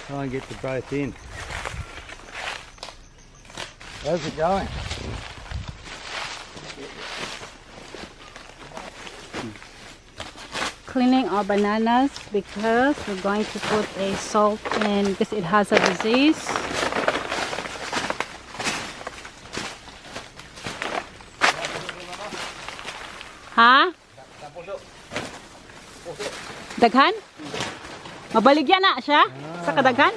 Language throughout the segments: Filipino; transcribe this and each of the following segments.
Try and get the both in. How's it going? Cleaning our bananas because we're going to put a salt in because it has a disease. Ha? Daghan? Mabaligyan na siya sa kadaghan?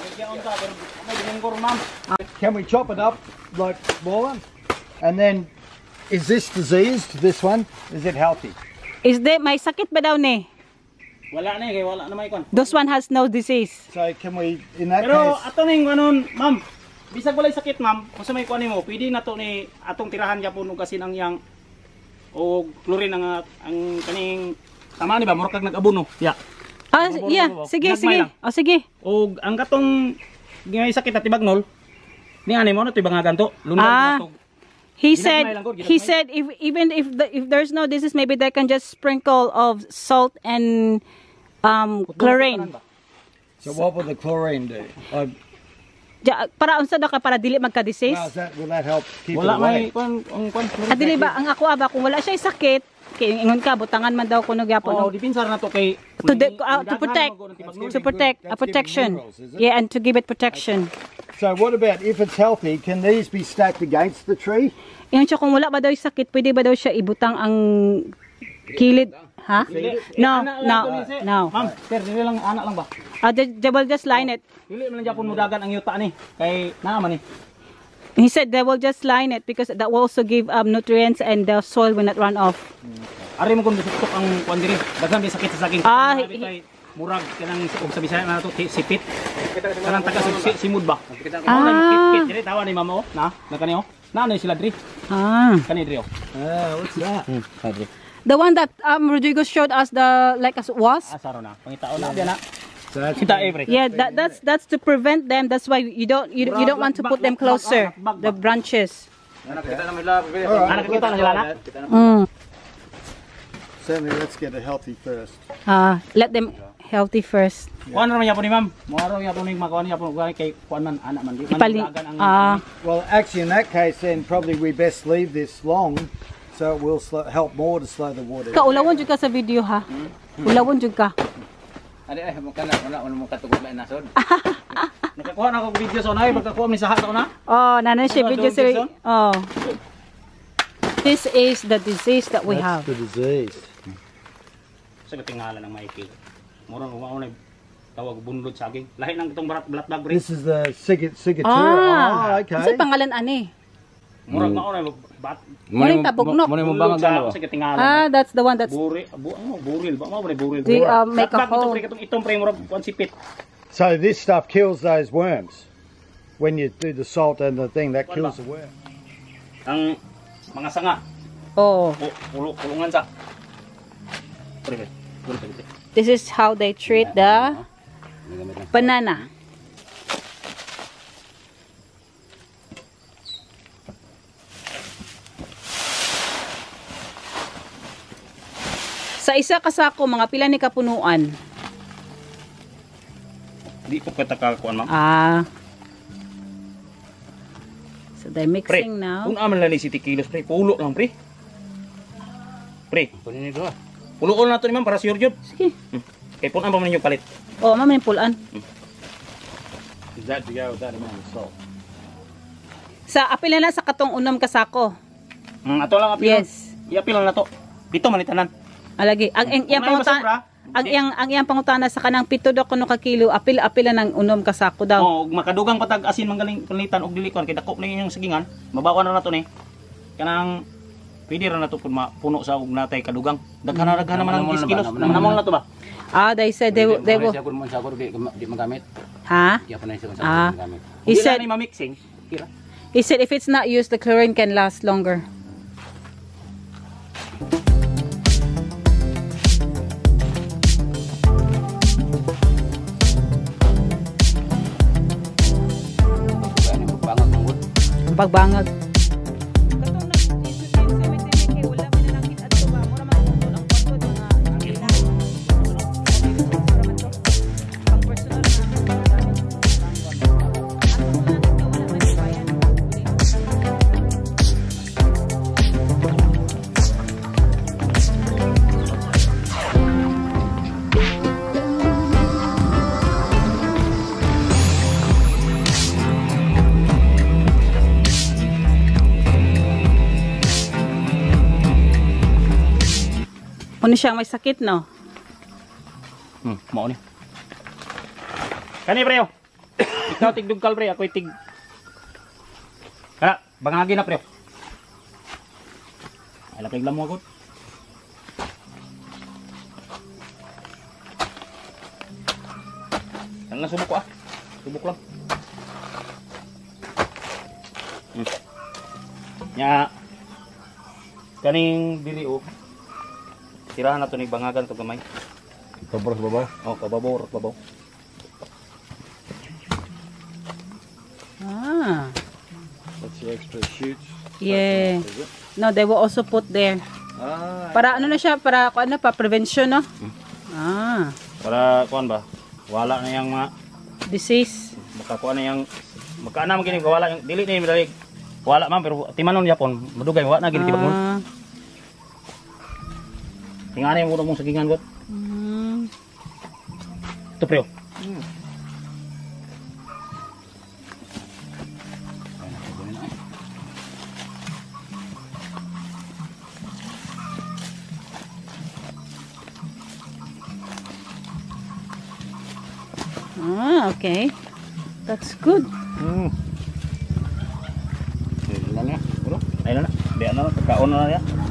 Can we chop it up like smaller? And then, is this diseased, this one? Is it healthy? Is there may sakit ba daw ni? Wala na kay wala na may kon. This one has no disease. So can we, in that Pero case... ato ning kanon, ma'am. Bisag walay sakit, ma'am. Kung sa may kuan nimo, pwede na to ni atong tirahan gyapon og kasin ang yang o chlorine ang kaning tama ni ba murag kag nag-abono. Ya. Ah, yeah. Sige, sige. Oh, sige. Og ang katong may sakit at tibagnol, ni ani mo na to ibangagan to. Lundag na to. He said if there's no disease, maybe they can just sprinkle of salt and chlorine. So what will the chlorine do? Para unsa daw ka para dili magka-disease? Will that help keep Wala it away? may kon Dili ba ang ako aba kung wala siya sakit, kay ingon ka butangan man daw kuno gyapon. Oh, dipinsar na to kay To protect a protection. Yeah, and to give it protection. So what about if it's healthy, can these be stacked against the tree? Ingon siya kung wala ba daw sakit, pwede ba daw siya ibutang ang kilid? Ha? No. Ma'am, sir, dili lang anak lang ba? They will just line it. Dili man gyapon mudagan ang yuta ni kay naa man ni. He said they will just line it because that will also give nutrients and the soil will not run off. Ari mo kung disutok ang kuan diri, daghan may sakit sa saging. Kay murag kanang og sa Bisaya na to sipit. Kanang taga simud ba? Kit diri tawa ni mamo na kani oh. Naano sila diri? Kani diri oh. What's that? Diri. The one that Rodrigo showed us like as was. Saro na. Pangitao na diyan na. Kita every. Yeah, that's to prevent them. That's why you don't want to put them closer. The branches. Nakita na sila na. Certainly, let's get it healthy first. Let them healthy first. Kuan naman yapon ni ma'am. Moaro yapon ni makuan yapon kay kuan man anak man di man dagan ang. Well, actually, in that case, then probably we best leave this long, so it will help more to slow the water. Kaulawon jud ka sa video ha. Ulawon jud ka. Adi ay mo kana wala mo katugod na nasod. Nakakuha na ako video sa unay pagkakuha ni sa hato na. Oh, nanay si video sir. Oh. This is the disease that we have. The disease. Sa tingala ng maikil. Murang umaw na tawag bunlod saging. Lahi nang itong black bag. This is the cigatura. Okay. Kasi pangalan ani. Murag mao na bat. Muring tabugnok. Mo bangag dalawa. Sa tingala. That's the one that's buril ba mo buril. They make a hole. Itong pre murag kuan sipit. So this stuff kills those worms. When you do the salt and the thing, that kills the worm. Ang mga sanga. Oh. Kulungan sa. This is how they treat the banana. Sa isa ka sako, mga pila ni kapunuan? Di ko katakakuan ma'am. So they're mixing now. Kung aman lang ni 70 kilos pre, pulo lang pre. Pre, kunin ni do. Pulo na to ni ma'am para sure jud. Sige. Kay pun ang pa man yung palit. Oh, mamanin pulan. Is that to go with that amount of salt? Sa apil na sa katong unom ka sako. Ato lang apil. Yes. Iapil lang na to. Pito man itanan. Alagi. Ang iyang pangutana sa kanang pito daw kuno ka kilo, apil ng unom ka sako daw. Oh, makadugang patag asin manggaling kulitan og dili kon kay dako na yung sagingan. Mabawan na nato ni. Kanang pwede ra nato kun mapuno sa og natay kadugang. Daghan na man ang 10 kilos. Namong na to ba? They said they will. Di magamit. Ha? He said ma-mixing. He said if it's not used, the chlorine can last longer. Pagbangag. Muna siyang may sakit, no? Mao ni. Kani pre. Ikaw tig dugkal pre, ako tig. Kaya bangagi na pre. Ay lapig lang mo agad. Ang subok ko ah. Subok lang. Nya kaning dili o. Tirahan na to ni bangagan to gamay. Pabaw sa babaw. Oh, pababaw, pabaw. Ah. That's the extra shoots. Yeah. No, they will also put there. Ah. Para ano na siya, para ano pa prevention, no? Ah, Para kuan ba? Wala na yang mga disease. makakuha na yang magkaana man kini wala yung dili ni dalig. Wala man pero timanon Japon, madugay wala na gini tibag mo. Ah. Tingani mo mong sagingan got. Mm. Ito pre. Ah, okay. That's good. Ayun na. Ayun na. Biya na, pagkaon na niya.